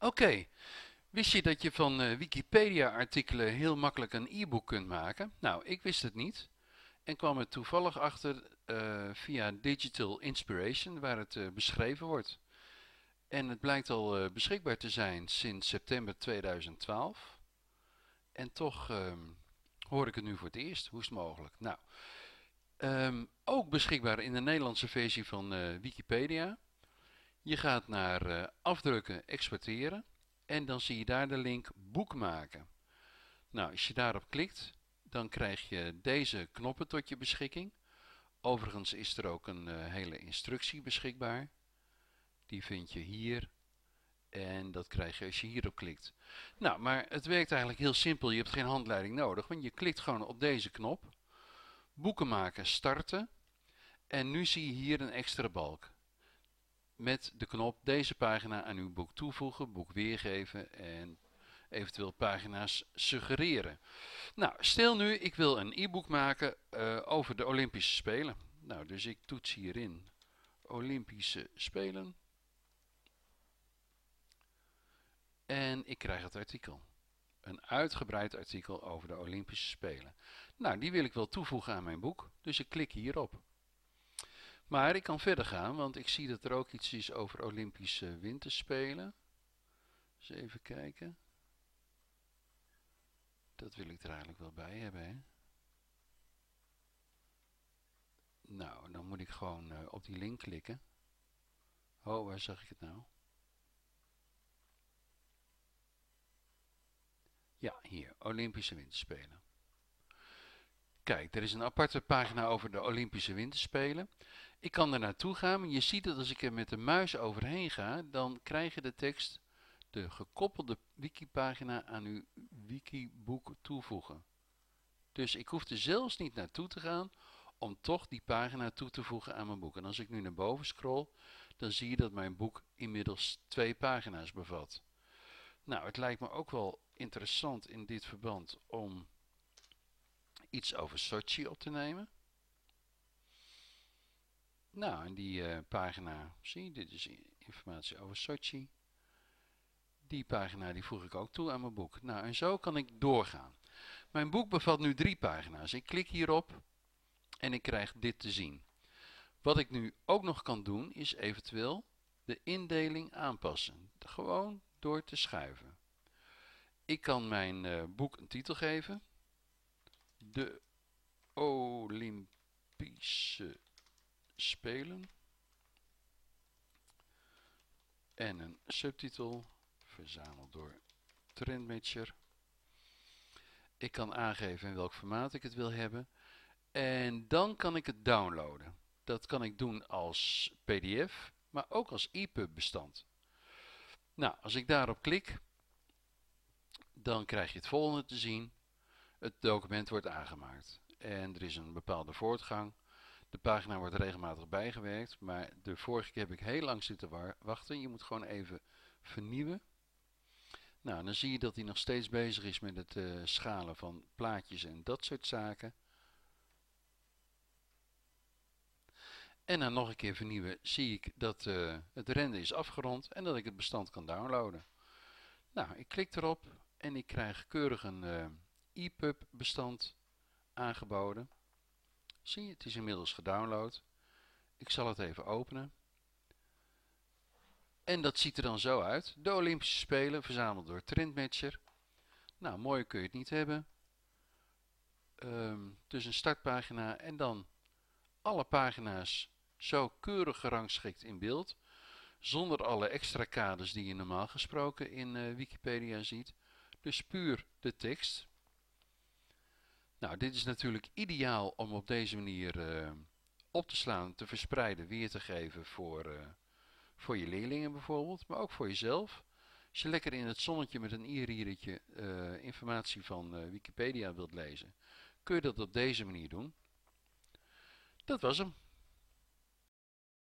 Oké, wist je dat je van Wikipedia-artikelen heel makkelijk een e-book kunt maken? Nou, ik wist het niet en kwam er toevallig achter via Digital Inspiration, waar het beschreven wordt. En het blijkt al beschikbaar te zijn sinds september 2012. En toch hoor ik het nu voor het eerst. Hoe is het mogelijk? Nou, ook beschikbaar in de Nederlandse versie van Wikipedia. Je gaat naar afdrukken, exporteren en dan zie je daar de link boekmaken. Nou, als je daarop klikt, dan krijg je deze knoppen tot je beschikking. Overigens is er ook een hele instructie beschikbaar. Die vind je hier en dat krijg je als je hierop klikt. Nou, maar het werkt eigenlijk heel simpel. Je hebt geen handleiding nodig, want je klikt gewoon op deze knop. Boeken maken, starten. En nu zie je hier een extra balk. Met de knop deze pagina aan uw boek toevoegen, boek weergeven en eventueel pagina's suggereren. Nou, stel nu ik wil een e-book maken over de Olympische Spelen. Nou, dus ik toets hierin Olympische Spelen en ik krijg het artikel. Een uitgebreid artikel over de Olympische Spelen. Nou, die wil ik wel toevoegen aan mijn boek, dus ik klik hierop. Maar ik kan verder gaan, want ik zie dat er ook iets is over Olympische Winterspelen. Dus even kijken. Dat wil ik er eigenlijk wel bij hebben, hè. Nou, dan moet ik gewoon op die link klikken. Oh, waar zag ik het nou? Ja, hier, Olympische Winterspelen. Kijk, er is een aparte pagina over de Olympische Winterspelen. Ik kan er naartoe gaan, en je ziet dat als ik er met de muis overheen ga, dan krijg je de tekst de gekoppelde wikipagina aan uw wikiboek toevoegen. Dus ik hoef er zelfs niet naartoe te gaan om toch die pagina toe te voegen aan mijn boek. En als ik nu naar boven scroll, dan zie je dat mijn boek inmiddels 2 pagina's bevat. Nou, het lijkt me ook wel interessant in dit verband om iets over Sochi op te nemen. Nou, en die pagina, zie je, dit is informatie over Sochi. Die pagina die voeg ik ook toe aan mijn boek. Nou, en zo kan ik doorgaan. Mijn boek bevat nu 3 pagina's. Ik klik hierop en ik krijg dit te zien. Wat ik nu ook nog kan doen is eventueel de indeling aanpassen. Gewoon door te schuiven. Ik kan mijn boek een titel geven. De Olympische Spelen. En een subtitel, verzameld door Trendmatcher. Ik kan aangeven in welk formaat ik het wil hebben. En dan kan ik het downloaden. Dat kan ik doen als PDF, maar ook als EPUB bestand. Nou, als ik daarop klik, dan krijg je het volgende te zien. Het document wordt aangemaakt. En er is een bepaalde voortgang. De pagina wordt regelmatig bijgewerkt, maar de vorige keer heb ik heel lang zitten wachten. Je moet gewoon even vernieuwen. Nou, dan zie je dat hij nog steeds bezig is met het schalen van plaatjes en dat soort zaken. En dan nog een keer vernieuwen zie ik dat het render is afgerond en dat ik het bestand kan downloaden. Nou, ik klik erop en ik krijg keurig een EPUB bestand aangeboden. Zie je, het is inmiddels gedownload. Ik zal het even openen. En dat ziet er dan zo uit. De Olympische Spelen, verzameld door Trendmatcher. Nou, mooier kun je het niet hebben. Dus een startpagina en dan alle pagina's zo keurig gerangschikt in beeld. Zonder alle extra kaders die je normaal gesproken in Wikipedia ziet. Dus puur de tekst. Nou, dit is natuurlijk ideaal om op deze manier op te slaan, te verspreiden, weer te geven voor je leerlingen bijvoorbeeld, maar ook voor jezelf. Als je lekker in het zonnetje met een e-readertje informatie van Wikipedia wilt lezen, kun je dat op deze manier doen. Dat was hem.